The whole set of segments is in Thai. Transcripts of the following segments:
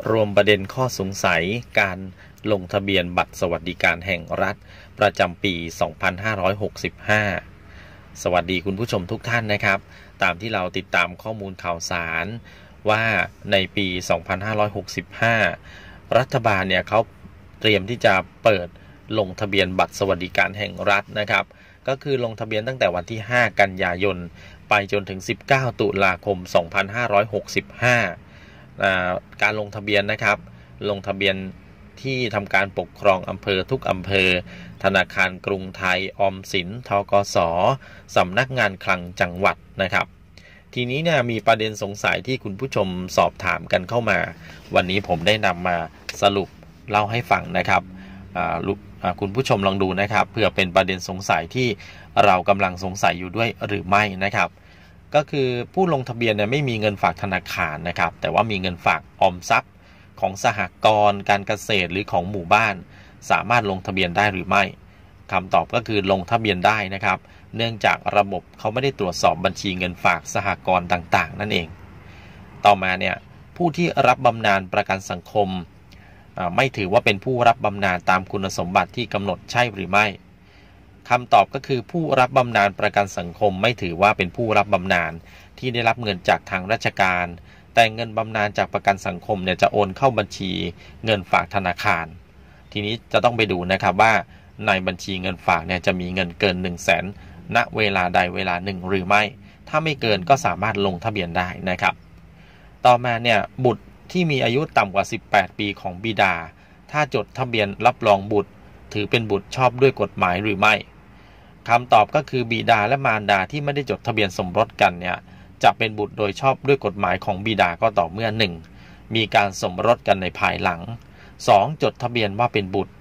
รวมประเด็นข้อสงสัยการลงทะเบียนบัตรสวัสดิการแห่งรัฐประจำปี 2565 สวัสดีคุณผู้ชมทุกท่านนะครับตามที่เราติดตามข้อมูลข่าวสารว่าในปี 2565 รัฐบาลเนี่ยเขาเตรียมที่จะเปิดลงทะเบียนบัตรสวัสดิการแห่งรัฐนะครับก็คือลงทะเบียนตั้งแต่วันที่ 5 กันยายนไปจนถึง 19 ตุลาคม 2565 การลงทะเบียนนะครับลงทะเบียนที่ทำการปกครองอำเภอทุกอำเภอธนาคารกรุงไทยออมสินธกส.สำนักงานคลังจังหวัดนะครับทีนี้เนี่ยมีประเด็นสงสัยที่คุณผู้ชมสอบถามกันเข้ามาวันนี้ผมได้นำมาสรุปเล่าให้ฟังนะครับคุณผู้ชมลองดูนะครับเพื่อเป็นประเด็นสงสัยที่เรากำลังสงสัยอยู่ด้วยหรือไม่นะครับก็คือผู้ลงทะเบียนเนี่ยไม่มีเงินฝากธนาคารนะครับแต่ว่ามีเงินฝากออมทรัพย์ของสหกรณ์การเกษตรหรือของหมู่บ้านสามารถลงทะเบียนได้หรือไม่คำตอบก็คือลงทะเบียนได้นะครับเนื่องจากระบบเขาไม่ได้ตรวจสอบบัญชีเงินฝากสหกรณ์ต่างๆนั่นเองต่อมาเนี่ยผู้ที่รับบำนาญประกันสังคมไม่ถือว่าเป็นผู้รับบำนาญตามคุณสมบัติที่กำหนดใช่หรือไม่คำตอบก็คือผู้รับบำนาญประกันสังคมไม่ถือว่าเป็นผู้รับบำนาญที่ได้รับเงินจากทางราชการแต่เงินบำนาญจากประกันสังคมเนี่ยจะโอนเข้าบัญชีเงินฝากธนาคารทีนี้จะต้องไปดูนะครับว่าในบัญชีเงินฝากเนี่ยจะมีเงินเกิน 100,000 ณเวลาใดเวลาหนึ่งหรือไม่ถ้าไม่เกินก็สามารถลงทะเบียนได้นะครับต่อมาเนี่ยบุตรที่มีอายุต่ำกว่า18 ปีของบิดาถ้าจดทะเบียนรับรองบุตรถือเป็นบุตรชอบด้วยกฎหมายหรือไม่คำตอบก็คือบิดาและมารดาที่ไม่ได้จดทะเบียนสมรสกันเนี่ยจะเป็นบุตรโดยชอบด้วยกฎหมายของบิดาก็ต่อเมื่อ 1. มีการสมรสกันในภายหลัง 2. จดทะเบียนว่าเป็นบุตร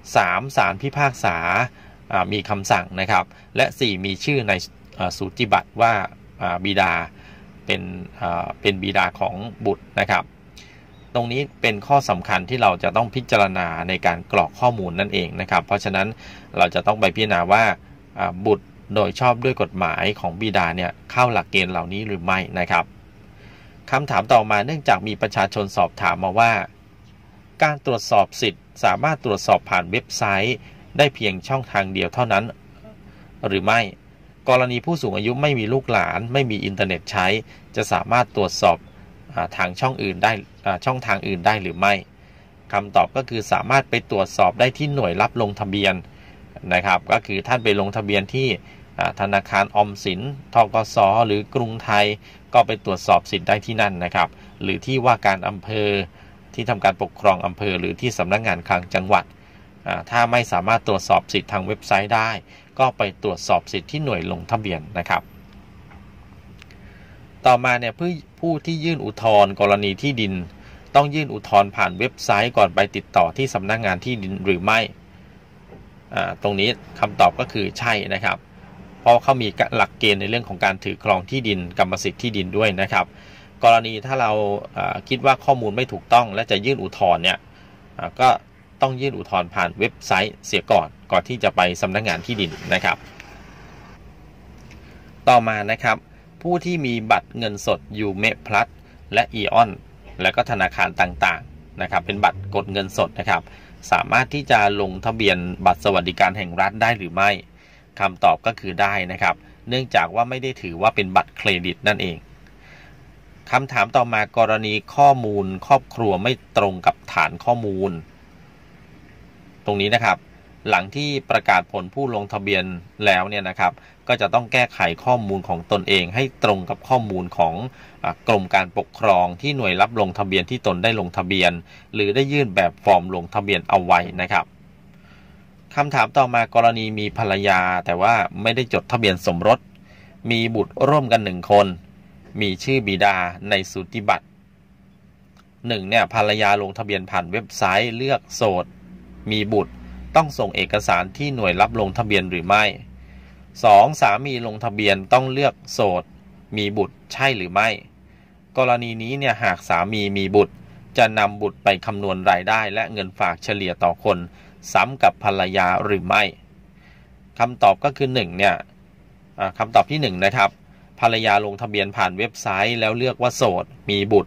3. ศาลพิพากษามีคำสั่งนะครับและ 4. มีชื่อในสูติบัตรว่าบิดาเป็นบิดาของบุตรนะครับตรงนี้เป็นข้อสำคัญที่เราจะต้องพิจารณาในการกรอกข้อมูลนั่นเองนะครับเพราะฉะนั้นเราจะต้องไปพิจารณาว่าบุตรโดยชอบด้วยกฎหมายของบิดาเนี่ยเข้าหลักเกณฑ์เหล่านี้หรือไม่นะครับคำถามต่อมาเนื่องจากมีประชาชนสอบถามมาว่าการตรวจสอบสิทธิ์สามารถตรวจสอบผ่านเว็บไซต์ได้เพียงช่องทางเดียวเท่านั้นหรือไม่กรณีผู้สูงอายุไม่มีลูกหลานไม่มีอินเทอร์เน็ตใช้จะสามารถตรวจสอบทางช่องอื่นได้ช่องทางอื่นได้หรือไม่คำตอบก็คือสามารถไปตรวจสอบได้ที่หน่วยรับลงทะเบียนนะครับก็คือท่านไปลงทะเบียนที่ธนาคารออมสินธกส.หรือกรุงไทยก็ไปตรวจสอบสิทธิ์ได้ที่นั่นนะครับหรือที่ว่าการอำเภอที่ทำการปกครองอำเภอหรือที่สำนักงานคลังจังหวัดถ้าไม่สามารถตรวจสอบสิทธิ์ทางเว็บไซต์ได้ก็ไปตรวจสอบสิทธิ์ที่หน่วยลงทะเบียนนะครับต่อมาเนี่ยผู้ที่ยื่นอุทธรณ์กรณีที่ดินต้องยื่นอุทธรณ์ผ่านเว็บไซต์ก่อนไปติดต่อที่สำนักงานที่ดินหรือไม่ตรงนี้คำตอบก็คือใช่นะครับเพราะเขามีหลักเกณฑ์ในเรื่องของการถือครองที่ดินกรรมสิทธิ์ที่ดินด้วยนะครับกรณีถ้าเราคิดว่าข้อมูลไม่ถูกต้องและจะยื่นอุทธรณ์เนี่ยก็ต้องยื่นอุทธรณ์ผ่านเว็บไซต์เสียก่อนที่จะไปสำนักงานที่ดินนะครับต่อมานะครับผู้ที่มีบัตรเงินสดยูเมพลัสและอีออนและก็ธนาคารต่างๆนะครับเป็นบัตรกดเงินสดนะครับสามารถที่จะลงทะเบียนบัตรสวัสดิการแห่งรัฐได้หรือไม่คำตอบก็คือได้นะครับเนื่องจากว่าไม่ได้ถือว่าเป็นบัตรเครดิตนั่นเองคำถามต่อมากรณีข้อมูลครอบครัวไม่ตรงกับฐานข้อมูลตรงนี้นะครับหลังที่ประกาศผลผู้ลงทะเบียนแล้วเนี่ยนะครับก็จะต้องแก้ไขข้อมูลของตนเองให้ตรงกับข้อมูลของกรมการปกครองที่หน่วยรับลงทะเบียนที่ตนได้ลงทะเบียนหรือได้ยื่นแบบฟอร์มลงทะเบียนเอาไว้นะครับคำถามต่อมากรณีมีภรรยาแต่ว่าไม่ได้จดทะเบียนสมรสมีบุตรร่วมกัน1 คนมีชื่อบิดาในสูติบัตร1เนี่ยภรรยาลงทะเบียนผ่านเว็บไซต์เลือกโสดมีบุตรต้องส่งเอกสารที่หน่วยรับลงทะเบียนหรือไม่ 2. สามีลงทะเบียนต้องเลือกโสดมีบุตรใช่หรือไม่กรณีนี้เนี่ยหากสามีมีบุตรจะนำบุตรไปคำนวณรายได้และเงินฝากเฉลี่ยต่อคนซ้ำกับภรรยาหรือไม่คำตอบก็คือ1เนี่ยคำตอบที่1นะครับภรรยาลงทะเบียนผ่านเว็บไซต์แล้วเลือกว่าโสดมีบุตร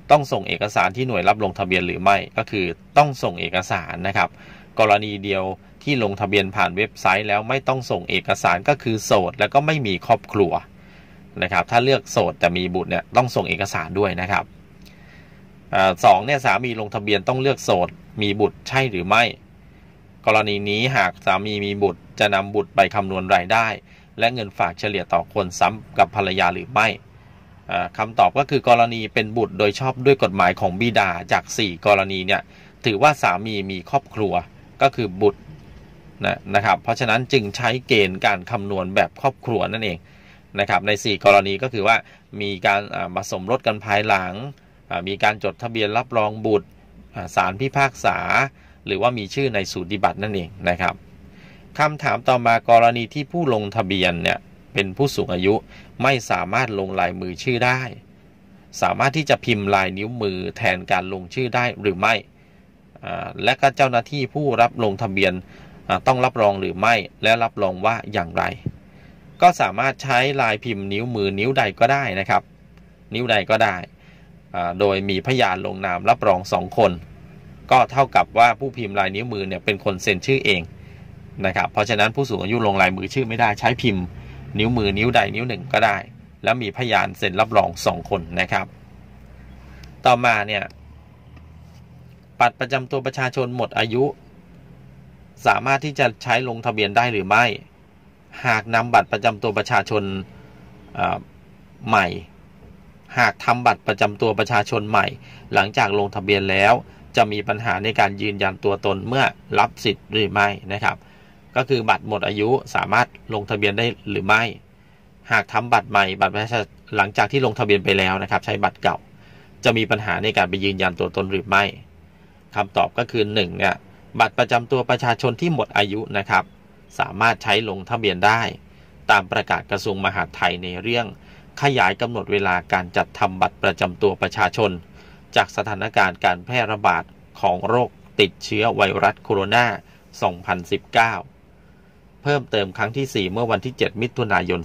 ต้องส่งเอกสารที่หน่วยรับลงทะเบียนหรือไม่ก็คือต้องส่งเอกสารนะครับกรณีเดียวที่ลงทะเบียนผ่านเว็บไซต์แล้วไม่ต้องส่งเอกสารก็คือโสดแล้วก็ไม่มีครอบครัวนะครับถ้าเลือกโสดแต่มีบุตรเนี่ยต้องส่งเอกสารด้วยนะครับสองเนี่ยสามีลงทะเบียนต้องเลือกโสดมีบุตรใช่หรือไม่กรณีนี้หากสามีมีบุตรจะนำบุตรไปคำนวณรายได้และเงินฝากเฉลี่ยต่อคนซ้ำกับภรรยาหรือไม่คำตอบก็คือกรณีเป็นบุตรโดยชอบด้วยกฎหมายของบิดาจาก4กรณีเนี่ยถือว่าสามีมีครอบครัวก็คือบุตรนะครับเพราะฉะนั้นจึงใช้เกณฑ์การคำนวณแบบครอบครัวนั่นเองนะครับใน4กรณีก็คือว่ามีการมาสมรสกันภายหลังมีการจดทะเบียนรับรองบุตรศาลพิพากษาหรือว่ามีชื่อในสูติบัตรนั่นเองนะครับคำถามต่อมากรณีที่ผู้ลงทะเบียนเนี่ยเป็นผู้สูงอายุไม่สามารถลงลายมือชื่อได้สามารถที่จะพิมพ์ลายนิ้วมือแทนการลงชื่อได้หรือไม่และก็เจ้าหน้าที่ผู้รับลงทะเบียนต้องรับรองหรือไม่และรับรองว่าอย่างไรก็สามารถใช้ลายพิมพ์นิ้วมือนิ้วใดก็ได้นะครับนิ้วใดก็ได้โดยมีพยานลงนามรับรอง2คนก็เท่ากับว่าผู้พิมพ์ลายนิ้วมือเนี่ยเป็นคนเซ็นชื่อเองนะครับเพราะฉะนั้นผู้สูงอายุลงลายมือชื่อไม่ได้ใช้พิมพ์นิ้วมือนิ้วใดนิ้วหนึ่งก็ได้แล้วมีพยานเซ็นรับรอง2คนนะครับต่อมาเนี่ยบัตรประจำตัวประชาชนหมดอายุสามารถที่จะใช้ลงทะเบียนได้หรือไม่หากนำบัตรประจำตัวประชาชนใหม่หากทำบัตรประจำตัวประชาชนใหม่หลังจากลงทะเบียนแล้วจะมีปัญหาในการยืนยันตัวตนเมื่อรับสิทธิ์หรือไม่นะครับก็คือบัตรหมดอายุสามารถลงทะเบียนได้หรือไม่หากทำบัตรใหม่บัตรประชาชนหลังจากที่ลงทะเบียนไปแล้วนะครับใช้บัตรเก่าจะมีปัญหาในการไปยืนยันตัวตนหรือไม่คำตอบก็คือ1เนี่ยบัตรประจำตัวประชาชนที่หมดอายุนะครับสามารถใช้ลงทะเบียนได้ตามประกาศกระทรวงมหาดไทยในเรื่องขยายกำหนดเวลาการจัดทำบัตรประจำตัวประชาชนจากสถานการณ์การแพร่ระบาดของโรคติดเชื้อไวรัสโคโรนา 2019 เพิ่มเติมครั้งที่ 4 เมื่อวันที่ 7 มิถุนายน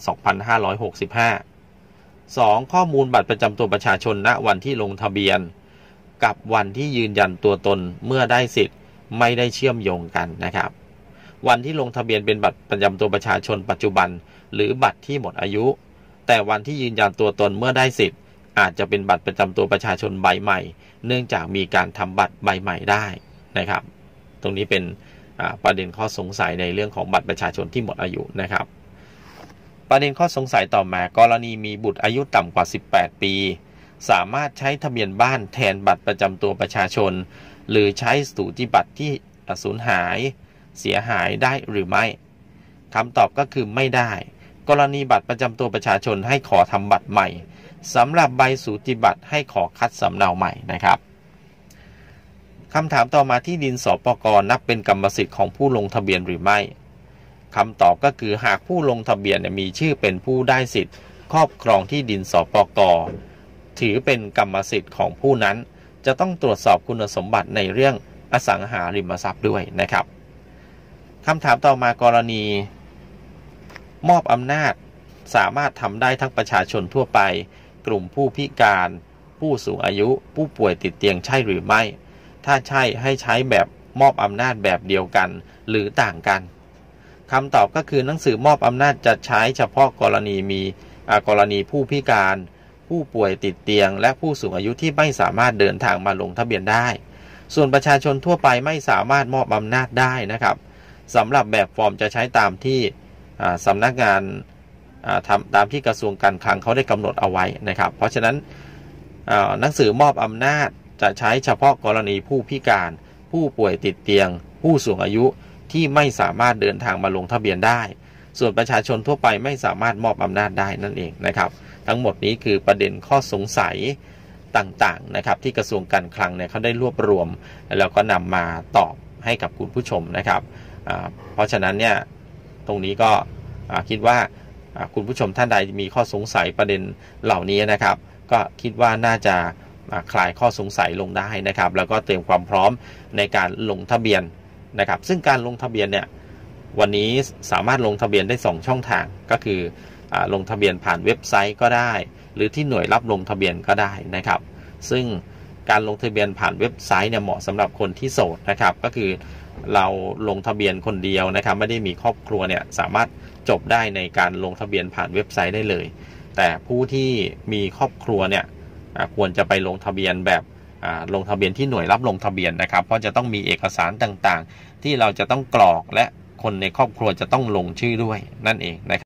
2565 2. ข้อมูลบัตรประจำตัวประชาชนณวันที่ลงทะเบียนกับวันที่ยืนยันตัวตนเมื่อได้สิทธิ์ไม่ได้เชื่อมโยงกันนะครับวันที่ลงทะเบียนเป็นบัตรประจำตัวประชาชนปัจจุบันหรือบัตรที่หมดอายุแต่วันที่ยืนยันตัวตนเมื่อได้สิทธิ์อาจจะเป็นบัตรประจำตัวประชาชนใบใหม่เนื่องจากมีการทำบัตรใบใหม่ได้นะครับตรงนี้เป็นประเด็นข้อสงสัยในเรื่องของบัตรประชาชนที่หมดอายุนะครับประเด็นข้อสงสัยต่อมากรณีมีบุตรอายุต่ำกว่า18ปีสามารถใช้ทะเบียนบ้านแทนบัตรประจำตัวประชาชนหรือใช้สูติบัตรที่สูญหายเสียหายได้หรือไม่คำตอบก็คือไม่ได้กรณีบัตรประจำตัวประชาชนให้ขอทำบัตรใหม่สำหรับใบสูติบัตรให้ขอคัดสำเนาใหม่นะครับคำถามต่อมาที่ดินสปก.นับเป็นกรรมสิทธิ์ของผู้ลงทะเบียนหรือไม่คำตอบก็คือหากผู้ลงทะเบียนมีชื่อเป็นผู้ได้สิทธิ์ครอบครองที่ดินสปก.ถือเป็นกรรมสิทธิ์ของผู้นั้นจะต้องตรวจสอบคุณสมบัติในเรื่องอสังหาริมทรัพย์ด้วยนะครับคำถามต่อมากรณีมอบอำนาจสามารถทำได้ทั้งประชาชนทั่วไปกลุ่มผู้พิการผู้สูงอายุผู้ป่วยติดเตียงใช่หรือไม่ถ้าใช่ให้ใช้แบบมอบอำนาจแบบเดียวกันหรือต่างกันคำตอบก็คือหนังสือมอบอำนาจจะใช้เฉพาะกรณีผู้พิการผู้ป่วยติดเตียงและผู้สูงอายุที่ไม่สามารถเดินทางมาลงทะเบียนได้ส่วนประชาชนทั่วไปไม่สามารถมอบอำนาจได้นะครับสำหรับแบบฟอร์มจะใช้ตามที่สำนักงานตามที่กระทรวงการคลังเขาได้กำหนดเอาไว้นะครับเพราะฉะนั้นหนังสือมอบอำนาจจะใช้เฉพาะกรณีผู้พิการผู้ป่วยติดเตียงผู้สูงอายุที่ไม่สามารถเดินทางมาลงทะเบียนได้ส่วนประชาชนทั่วไปไม่สามารถมอบอำนาจได้นั่นเองนะครับทั้งหมดนี้คือประเด็นข้อสงสัยต่างๆนะครับที่กระทรวงการคลังเนี่ยเขาได้รวบรวมแล้วก็นำมาตอบให้กับคุณผู้ชมนะครับเพราะฉะนั้นเนี่ยตรงนี้ก็คิดว่าคุณผู้ชมท่านใดมีข้อสงสัยประเด็นเหล่านี้นะครับก็คิดว่าน่าจะคลายข้อสงสัยลงได้นะครับแล้วก็เตรียมความพร้อมในการลงทะเบียนนะครับซึ่งการลงทะเบียนเนี่ยวันนี้สามารถลงทะเบียนได้2ช่องทางก็คือลงทะเบียนผ่านเว็บไซต์ก็ได้หรือที่หน่วยรับลงทะเบียนก็ได้นะครับซึ่งการลงทะเบียนผ่านเว็บไซต์เนี่ยเหมาะสำหรับคนที่โสดนะครับก็คือเราลงทะเบียนคนเดียวนะครับไม่ได้มีครอบครัวเนี่ยสามารถจบได้ในการลงทะเบียนผ่านเว็บไซต์ได้เลยแต่ผู้ที่มีครอบครัวเนี่ยควรจะไปลงทะเบียนแบบลงทะเบียนที่หน่วยรับลงทะเบียนนะครับเพราะจะต้องมีเอกสารต่างๆที่เราจะต้องกรอกและคนในครอบครัวจะต้องลงชื่อด้วยนั่นเองนะครับ